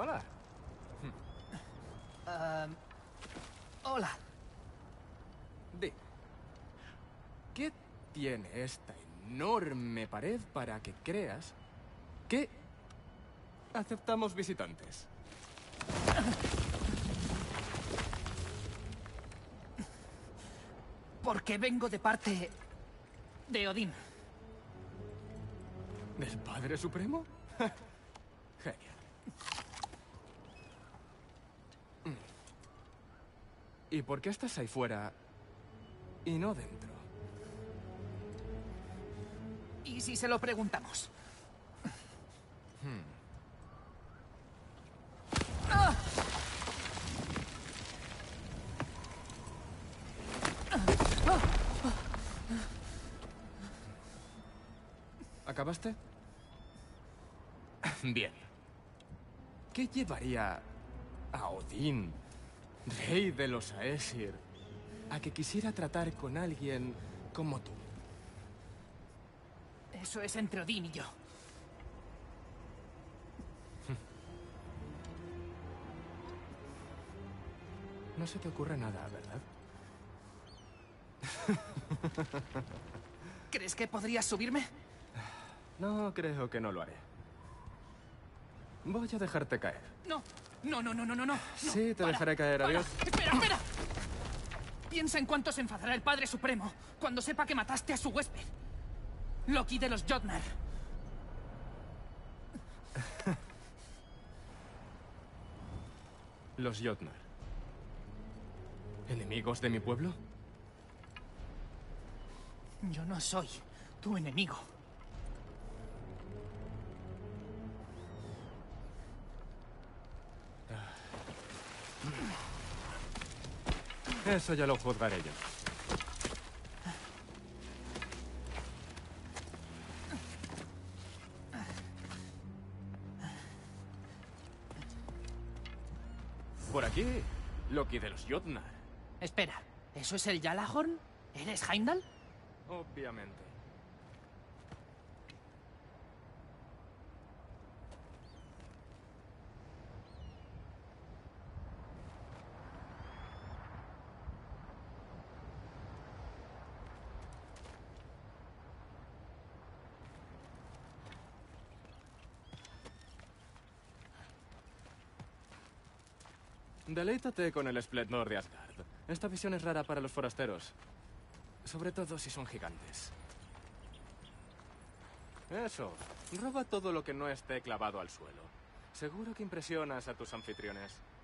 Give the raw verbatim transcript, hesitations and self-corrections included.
Hola. Uh, hola. Di, ¿qué tiene esta enorme pared para que creas que aceptamos visitantes? Porque vengo de parte de Odín. ¿Del Padre Supremo? Genial. ¿Y por qué estás ahí fuera y no dentro? ¿Y si se lo preguntamos? Hmm. ¡Ah! ¿Acabaste? Bien. ¿Qué llevaría a Odín, rey de los Aesir, a que quisiera tratar con alguien como tú? Eso es entre Odín y yo. No se te ocurre nada, ¿verdad? ¿Crees que podrías subirme? No, creo que no lo haré. Voy a dejarte caer. No, no, no, no, no, no, no. Sí, te para, dejaré caer, para. adiós. Espera, espera. Piensa en cuánto se enfadará el Padre Supremo cuando sepa que mataste a su huésped. Loki de los Jotnar. Los Jotnar. ¿Enemigos de mi pueblo? Yo no soy tu enemigo. Eso ya lo juzgaré yo. Por aquí, Loki de los Jotnar. Espera, ¿eso es el Gjallarhorn? ¿Eres Heimdall? Obviamente. Deleítate con el esplendor de Asgard. Esta visión es rara para los forasteros. Sobre todo si son gigantes. Eso. Roba todo lo que no esté clavado al suelo. Seguro que impresionas a tus anfitriones.